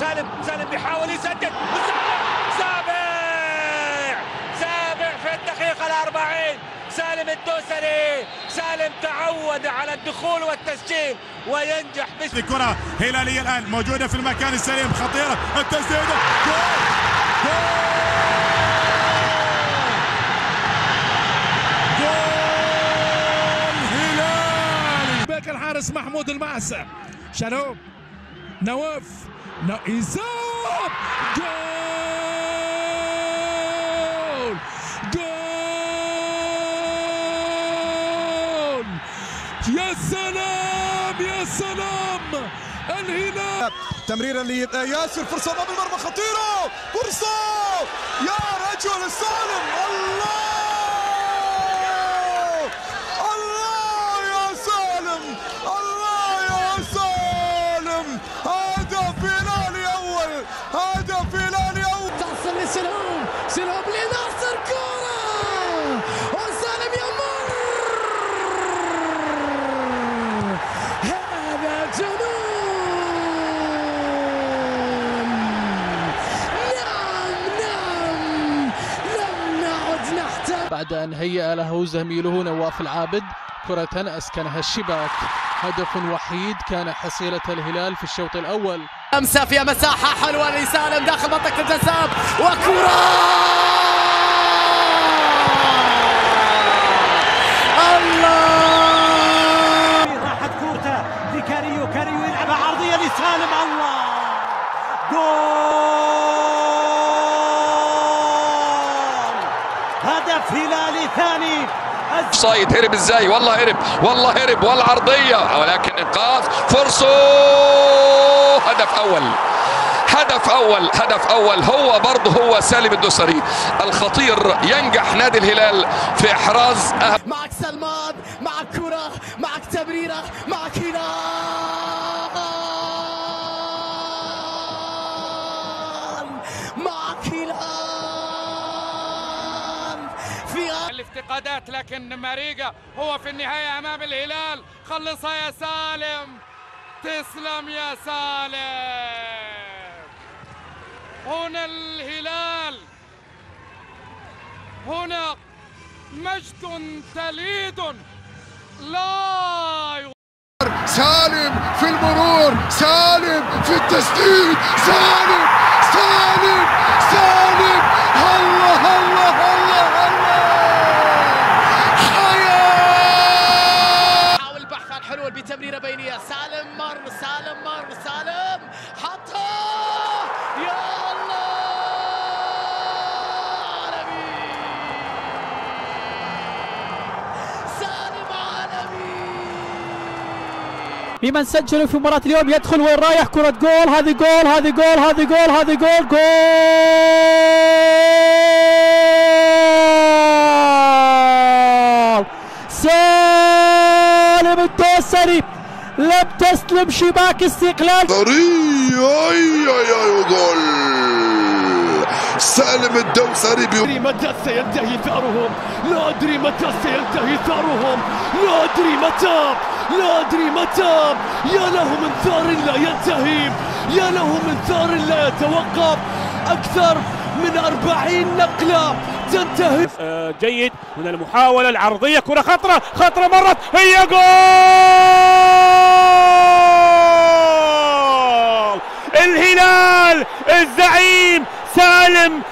سالم بيحاول يسدد، سابع في الدقيقة ال40. سالم الدوسري، سالم تعود على الدخول والتسجيل وينجح الكرة هلالية الآن موجودة في المكان السليم، خطيرة التسديد، جول هلال. باك الحارس محمود المعسى، شالوم نواف إيزاب، جول يا سلام يا سلام. الهلال تمريرا لياسر، فرصة أمام المرمى خطيرة، فرصة يا رجل سالم، الله يا سالم، الله يا سالم، هدف هلالي أول، هدف هلالي أول. تصل لسلام، سلام لناصر، كرة وسالم يمر، هذا جنون. نعم لم نعد نحتاج. بعد أن هيأ له زميله نواف العابد كرة أسكنها الشباك. هدف وحيد كان حصيلة الهلال في الشوط الأول. لمسة في مساحة حلوة لسالم داخل منطقة الجزاء، وكرة الله. راحت كورته لكاريو، كاريو يلعبها عرضية لسالم، الله، جول، هدف هلالي ثاني. صايد هرب ازاي؟ والله هرب والعرضيه، ولكن انقاذ فرصه. هدف اول هو برضه هو سالم الدوسري الخطير. ينجح نادي الهلال في احراز معك سلمان، معك كرة، معك تمريرة، معك هلال في الافتقادات، لكن ماريجا هو في النهاية أمام الهلال. خلصها يا سالم، تسلم يا سالم. هنا الهلال، هنا مجد تليد لا. سالم في المرور، سالم في التسديد، سالم الله حاول البحث عن حلول بتمريرة بينية. سالم مر، سالم حطها، يا الله عالمي، سالم عالمي. بمن سجلوا في مباراة اليوم يدخل وين رايح، كرة جول، هذه جول سالم الدوسري، لم تسلم شباك استقلال. جول سالم الدوسري. لا أدري متى سينتهي ثأرهم، لا أدري متى، يا له من ثار لا ينتهي، يا له من ثار لا يتوقف. أكثر من 40 نقلة تنتهي. جيد من المحاولة العرضية، كرة خطرة مرت، هي جول. الهلال الزعيم سالم